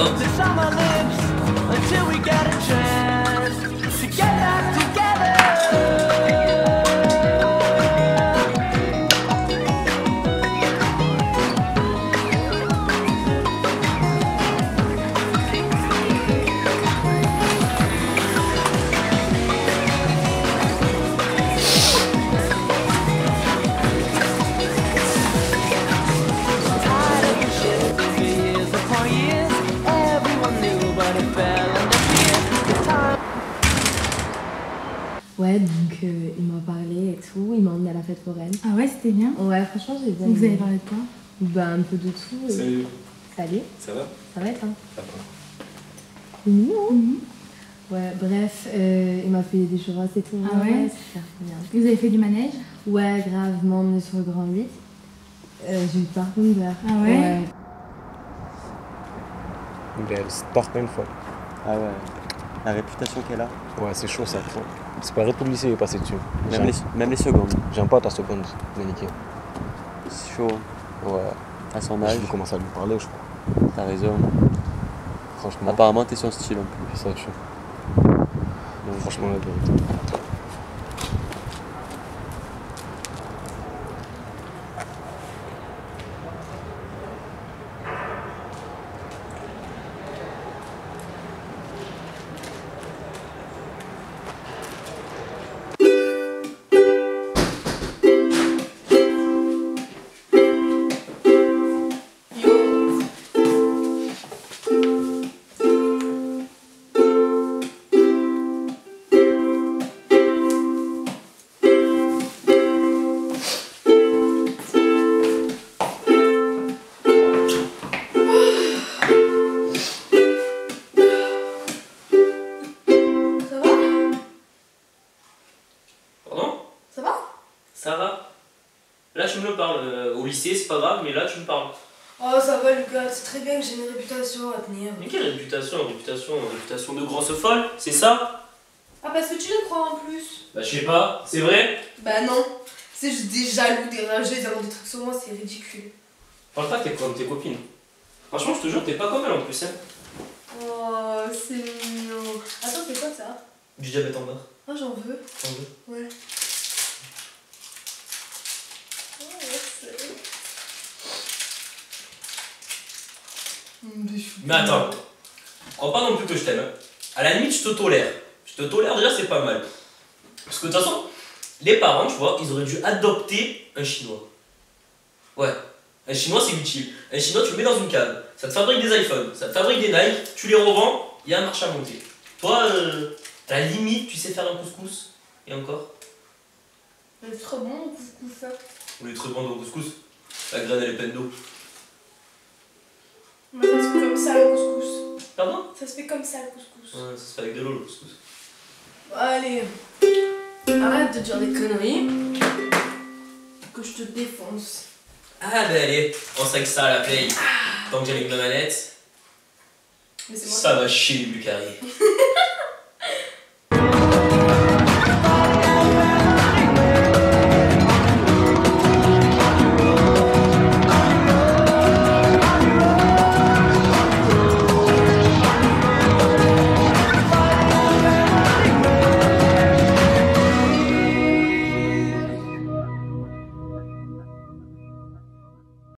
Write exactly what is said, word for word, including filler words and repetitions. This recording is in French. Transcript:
Ouais, donc euh, il m'a parlé et tout, il m'a emmené à la fête foraine. Ah ouais, c'était bien. Ouais, franchement, j'ai bien. Donc vous avez parlé de quoi? Bah, un peu de tout. Et... Salut. Salut. Ça va? Ça va et toi? Ça va. C'est mignon, hein? Mm-hmm. Ouais, bref, euh, il m'a fait des churros et tout. Ah ouais, ouais super bien. Et vous avez fait du manège? Ouais, grave, il m'a emmené sur le Grand huit. Euh, j'ai eu par contre peur. Ah ouais, ouais. Mais elle se porte une fois. Ah ouais, la réputation qu'elle a. Ouais, c'est chaud ça. C'est pas tout le lycée est passé dessus. Même les, même les secondes. J'aime pas ta seconde, Méniqué. C'est chaud. Ouais. À son âge. Je commence à lui parler, je crois. T'as raison. Franchement. Apparemment, t'es son style en plus. C'est ça, tu vois. Donc, franchement, la vérité. Ça va? Là tu me parles, euh, au lycée c'est pas grave, mais là tu me parles. Oh ça va Lucas, c'est très bien que j'ai une réputation à tenir. Mais quelle réputation, réputation, réputation de grosse folle, c'est ça? Ah parce que tu le crois en plus. Bah je sais pas, c'est vrai? Bah non, c'est juste des jaloux, des rageux, ils inventent des trucs sur moi, c'est ridicule. Parle pas que t'es comme tes copines. Franchement je te jure t'es pas comme elle en plus hein. Oh c'est mignon. Attends c'est quoi ça? Du diabète en bas. Ah j'en veux. T'en veux? Ouais. Mais attends, crois pas non plus que je t'aime. Hein. À la limite, je te tolère. Je te tolère déjà, c'est pas mal. Parce que de toute façon, les parents, tu vois, ils auraient dû adopter un chinois. Ouais, un chinois c'est utile. Un chinois, tu le mets dans une cave. Ça te fabrique des iPhones, ça te fabrique des Nike, tu les revends, il y a un marché à monter. Toi, euh, à la limite, tu sais faire un couscous. Et encore. C'est trop bon le couscous ça. On est très bon dans le couscous. La graine, elle est pleine d'eau. Mais ça se fait comme ça le couscous. Pardon? Ça se fait comme ça le couscous. Ouais, ça se fait avec de l'eau le couscous. Allez, arrête de dire des conneries. Que je te défonce. Ah ben allez, on sait que ça à la play. Tant que j'allume ma manette, Mais c'est moi. ça va chier les Bucari.